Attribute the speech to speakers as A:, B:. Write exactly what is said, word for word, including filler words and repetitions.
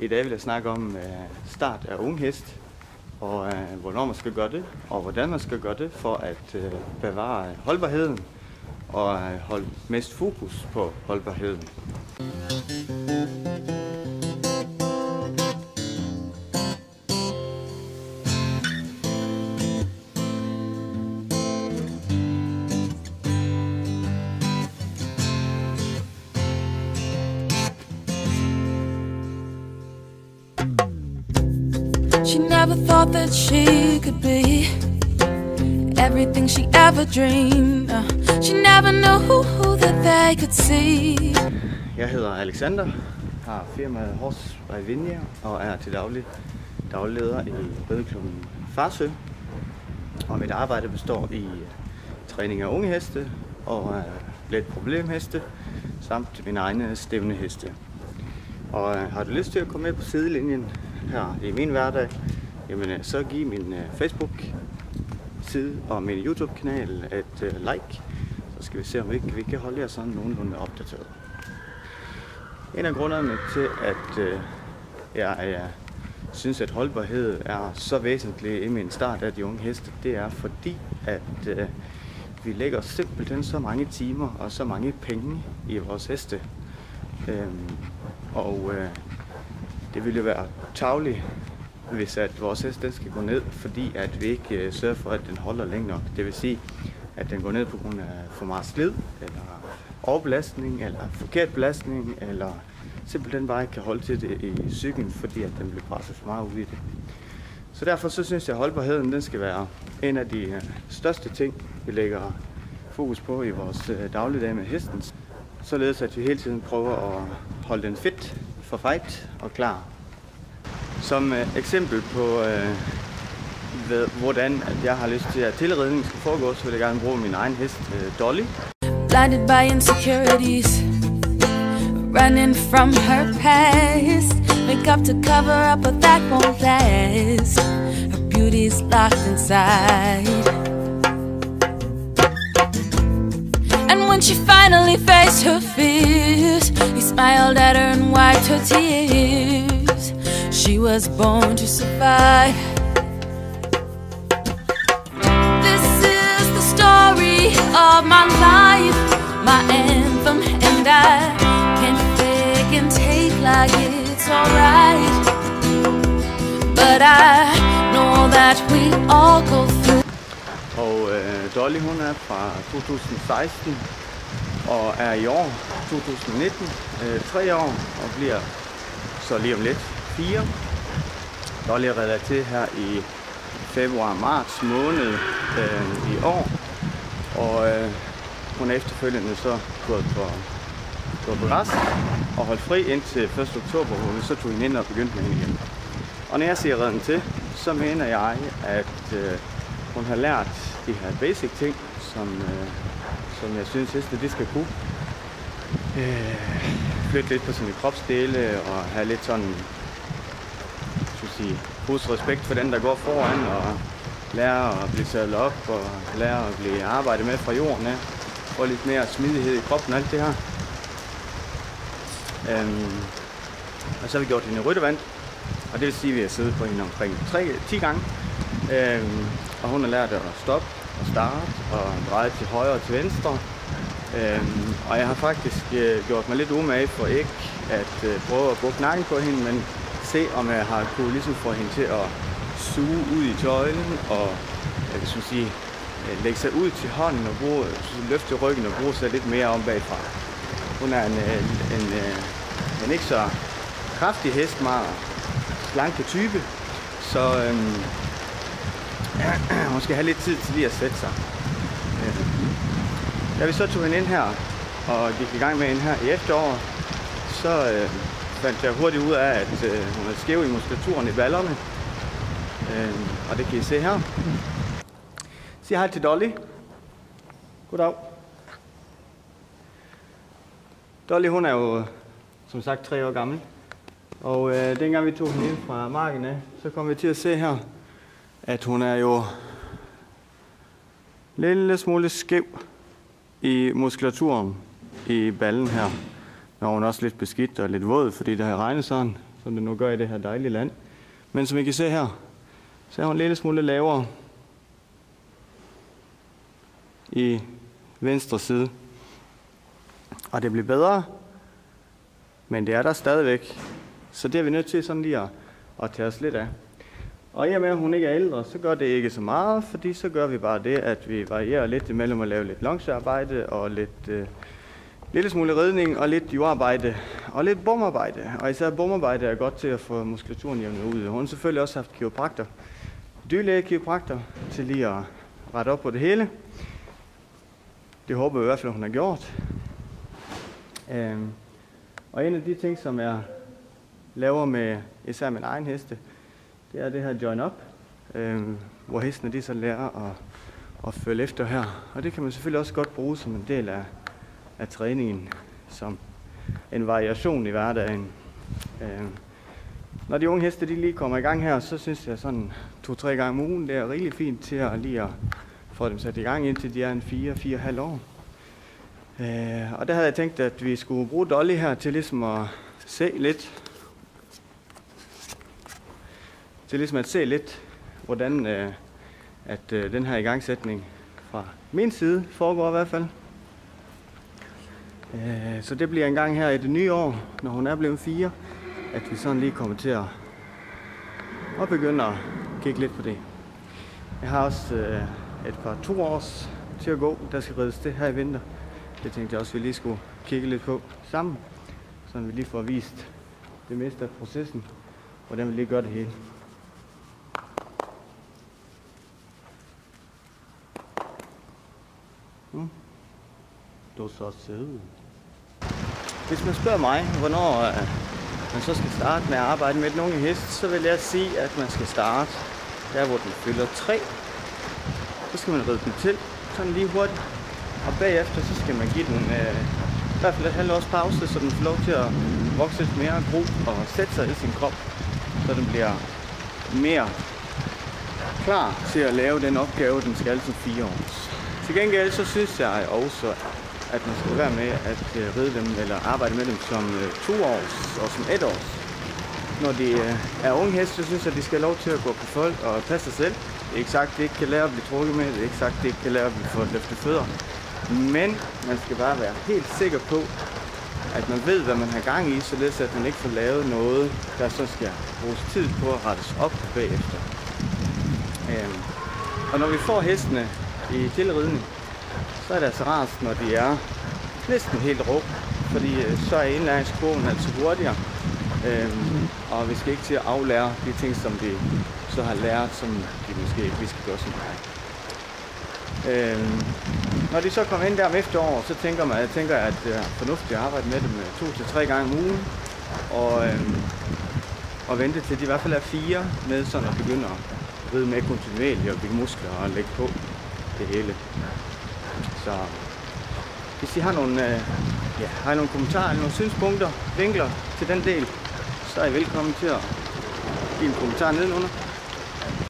A: I dag vil jeg snakke om øh, start af unghest, og øh, hvornår man skal gøre det, og hvordan man skal gøre det for at øh, bevare holdbarheden og øh, holde mest fokus på holdbarheden.
B: She never thought that she could be everything she ever dreamed of. She never knew who that they could see.
A: Jeg hedder Alexander, har firmaet Horse by Vinja og er til daglig dagleder i rideklubben Farsø. Og mit arbejde består i træning af unge heste og let problemheste samt mine egne stævneheste. Og har du lyst til at komme med på sidelinjen her i min hverdag, jamen så giv min Facebook-side og min YouTube-kanal et like, så skal vi se, om vi ikke vi kan holde jer sådan nogenlunde opdateret. En af grundene til, at jeg, jeg synes, at holdbarhed er så væsentlig i min start af de unge heste, det er fordi, at øh, vi lægger simpelthen så mange timer og så mange penge i vores heste. Øhm, og øh, det ville jo være tarveligt, hvis at vores hest den skal gå ned, fordi at vi ikke øh, sørger for, at den holder længe nok. Det vil sige, at den går ned på grund af for meget slid, eller overbelastning, eller forkert belastning, eller simpelthen bare ikke kan holde til det i cyklen, fordi at den bliver presset for meget ud i det. Så derfor så synes jeg, at holdbarheden den skal være en af de øh, største ting, vi lægger fokus på i vores øh, dagligdag med hesten. Således at vi hele tiden prøver at holde den fit for fight og klar. Som øh, eksempel på, øh, ved, hvordan at jeg har lyst til, at tilridningen skal foregå, så vil jeg gerne bruge min egen hest, øh, Dolly.
B: Blinded by insecurities, running from her past. Make up to cover up, but that won't last. Her beauty's locked inside. And when she finally faced her fears, he smiled at her and wiped her tears. She was born to survive. This is the story of my life, my anthem, and I can't fake and take like it's alright. But I know that we all go through.
A: Og øh, Dolly hun er fra to tusind seksten og er i år to tusind nitten øh, tre år og bliver så lige om lidt fire. Dolly er relateret til her i februar-marts måned øh, i år, og øh, hun er efterfølgende så gået på, gået på græs og holdt fri indtil første oktober, hvor vi så tog hende ind og begyndte med hende igen. Og når jeg siger redden til, så mener jeg, at øh, hun har lært de her basic ting, som, øh, som jeg synes, at de skal kunne. Øh, flytte lidt på sine kropsdele og have lidt sådan, skal sige, hos respekt for den, der går foran, og lære at blive taget op og lære at blive arbejdet med fra jorden af. Få lidt mere smidighed i kroppen og alt det her. Øh, og så har vi gjort hende ryttevand, og det vil sige, at vi har siddet på hende omkring ti gange. Øh, og hun har lært at stoppe og starte og dreje til højre og til venstre. Øhm, og jeg har faktisk øh, gjort mig lidt umage for ikke at øh, prøve at bukke nakken på hende, men se om jeg har kunne ligesom få hende til at suge ud i tøjlen og øh, hvis man sige, øh, lægge sig ud til hånden og bruge, løfte ryggen og bruge sig lidt mere om bagfra. Hun er en, øh, en, øh, en ikke så kraftig hest, meget slanke type, så øh, hun skal have lidt tid til lige at sætte sig. Da vi så tog hende ind her og gik i gang med hende her i efteråret, så øh, fandt jeg hurtigt ud af, at øh, hun er skæv i muskulaturen i ballerne. Øh, og det kan I se her. Sig hej til Dolly. Goddag. Dolly hun er jo som sagt tre år gammel. Og øh, dengang vi tog hende ind fra marken af, så kom vi til at se her, at hun er jo lidt, lidt smule skæv i muskulaturen i ballen her. Når hun er også lidt beskidt og lidt våd, fordi det har regnet sådan. som det nu gør i det her dejlige land. Men som I kan se her, så er hun en lille smule lavere i venstre side. Og det bliver bedre, men det er der stadigvæk. Så det er vi nødt til sådan lige at, at tage os lidt af. Og i og med, at hun ikke er ældre, så gør det ikke så meget, fordi så gør vi bare det, at vi varierer lidt imellem at lave lidt longearbejde og lidt øh, lille smule ridning og lidt jordarbejde og lidt bomarbejde. Og især bomarbejde er godt til at få muskulaturen jævnet ud. Hun har selvfølgelig også haft kiropraktor, dyrlæge kiropraktor, til lige at rette op på det hele. Det håber jeg i hvert fald, hun har gjort. Øhm, og en af de ting, som jeg laver med især min egen heste, det er det her join up, øhm, hvor hestene de så lærer at, at følge efter her. Og det kan man selvfølgelig også godt bruge som en del af, af træningen, som en variation i hverdagen. Øhm, når de unge heste de lige kommer i gang her, så synes jeg sådan to-tre gange om ugen, det er rigtig fint til at lige at få dem sat i gang, indtil de er en fire, fire og halv år. Øh, og der havde jeg tænkt, at vi skulle bruge Dolly her til ligesom at se lidt, til ligesom at se lidt, hvordan øh, at øh, den her igangsætning fra min side foregår i hvert fald. Øh, så det bliver en gang her i det nye år, når hun er blevet fire, at vi sådan lige kommer til at, at begynde at kigge lidt på det. Jeg har også øh, et par to års til at gå, der skal rides det her i vinter. Det tænkte jeg også, at vi lige skulle kigge lidt på sammen, så vi lige får vist det meste af processen, hvordan vi lige gør det hele. Hmm. Du er så sød. Hvis man spørger mig, hvornår uh, man så skal starte med at arbejde med den unge hest, så vil jeg sige, at man skal starte der, hvor den fylder tre. Så skal man ride den til, sådan lige hurtigt. Og bagefter så skal man give den uh, i hvert fald et halvt års pause, så den får lov til at vokse lidt mere gro og sætte sig i sin krop, så den bliver mere klar til at lave den opgave, den skal som fire år. Til gengæld så synes jeg også, at man skal være med at uh, ride dem eller arbejde med dem som uh, to års og som et års. Når de uh, er unge heste, så synes jeg, at de skal have lov til at gå på folk og passe sig selv. Det er ikke sagt, at det ikke kan lære at blive trukket med, det er ikke sagt, at det ikke kan lære at blive fået løftet fødder. Men man skal bare være helt sikker på, at man ved, hvad man har gang i, således at man ikke får lavet noget, der så skal bruges tid på at rettes op bagefter. Øhm, og når vi får hestene i tilridning, så er det altså rart, når de er næsten helt rå, fordi så er indlæringskurven altså hurtigere, øhm, og vi skal ikke til at aflære de ting, som de så har lært, som de måske ikke vi skal gøre som mig. Øhm, når de så kommer ind der om efteråret, så tænker man, jeg tænker, at det er fornuftigt at arbejde med dem to til tre gange om ugen, og, øhm, og vente til de i hvert fald er fire, med sådan at begynde at ride med kontinuerligt og bygge muskler og lægge på det hele. Så hvis I har nogle, øh, ja, har I nogle kommentarer eller nogle synspunkter, vinkler til den del, så er I velkommen til at give en kommentar nedenunder.